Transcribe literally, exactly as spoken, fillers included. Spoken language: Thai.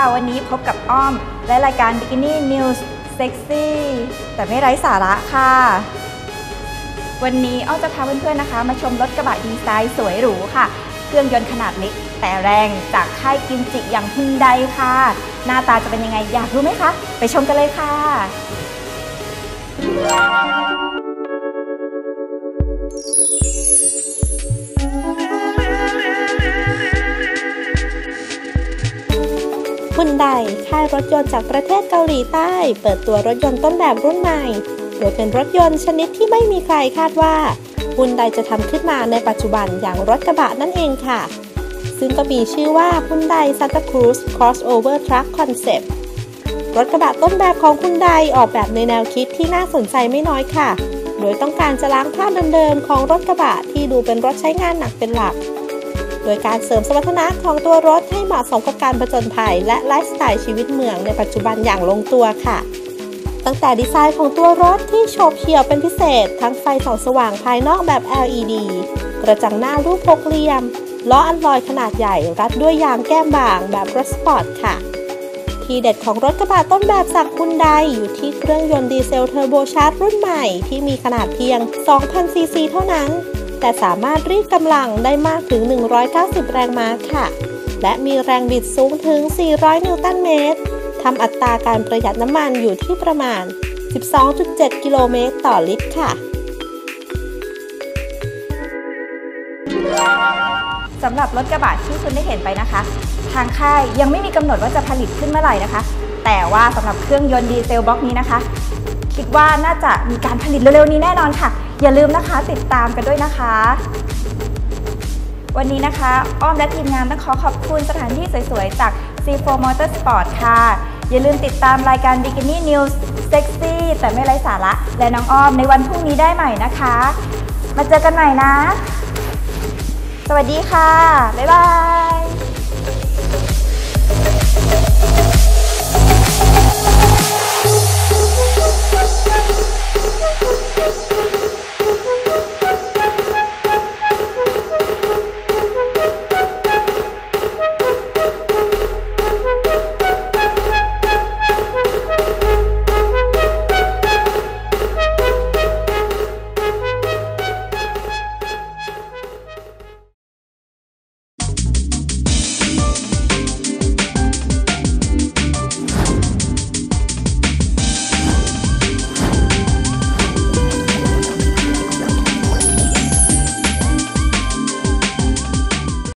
วันนี้พบกับอ้อมและรายการ Bikini News Sexy แต่ไม่ไร้สาระค่ะวันนี้อ้อมจะพาเพื่อนๆนะคะมาชมรถกระบะดีไซน์สวยหรูค่ะเครื่องยนต์ขนาดเล็กแต่แรงจากค่ายกิมจิอย่างฮุนไดค่ะหน้าตาจะเป็นยังไงอยากรู้ไหมคะไปชมกันเลยค่ะฮุนไดค่ายรถยนต์จากประเทศเกาหลีใต้เปิดตัวรถยนต์ต้นแบบรุ่นใหม่โดยเป็นรถยนต์ชนิดที่ไม่มีใครคาดว่าฮุนไดจะทำขึ้นมาในปัจจุบันอย่างรถกระบะนั่นเองค่ะซึ่งก็มีชื่อว่าฮุนไดซานตาครูซ Crossover Truck Concept รถกระบะต้นแบบของฮุนไดออกแบบในแนวคิดที่น่าสนใจไม่น้อยค่ะโดยต้องการจะล้างภาพเดิมๆของรถกระบะที่ดูเป็นรถใช้งานหนักเป็นหลักโดยการเสริมสมรรถนะของตัวรถให้เหมาะสมกับการผจญภัยและไลฟ์สไตล์ชีวิตเมืองในปัจจุบันอย่างลงตัวค่ะตั้งแต่ดีไซน์ของตัวรถที่โฉบเฉี่ยวเป็นพิเศษทั้งไฟส่องสว่างภายนอกแบบ แอล อี ดี กระจังหน้ารูปหกเหลี่ยมล้ออัลลอยขนาดใหญ่รัดด้วยยางแก้มบางแบบรถสปอร์ตค่ะทีเด็ดของรถกระบะต้นแบบจากฮุนไดอยู่ที่เครื่องยนต์ดีเซลเทอร์โบชาร์จรุ่นใหม่ที่มีขนาดเพียง สองพัน ซี ซี เท่านั้นแต่สามารถรีดกำลังได้มากถึงหนึ่งร้อยเก้าสิบแรงม้าค่ะและมีแรงบิดสูงถึงสี่ร้อยนิวตันเมตรทำอัตราการประหยัดน้ำมันอยู่ที่ประมาณ สิบสองจุดเจ็ด กิโลเมตรต่อลิตรค่ะสำหรับรถกระบะที่คุณได้เห็นไปนะคะทางค่ายยังไม่มีกำหนดว่าจะผลิตขึ้นเมื่อไหร่นะคะแต่ว่าสำหรับเครื่องยนต์ดีเซลบล็อกนี้นะคะคิดว่าน่าจะมีการผลิตเร็วๆนี้แน่นอนค่ะอย่าลืมนะคะติดตามกันด้วยนะคะวันนี้นะคะอ้อมและทีมงานต้องขอขอบคุณสถานที่สวยๆจาก ซี โฟร์ Motorsport ค่ะอย่าลืมติดตามรายการ Bikini News Sexy แต่ไม่ไร้สาระและน้องอ้อมในวันพรุ่งนี้ได้ใหม่นะคะมาเจอกันใหม่นะสวัสดีค่ะบ๊ายบาย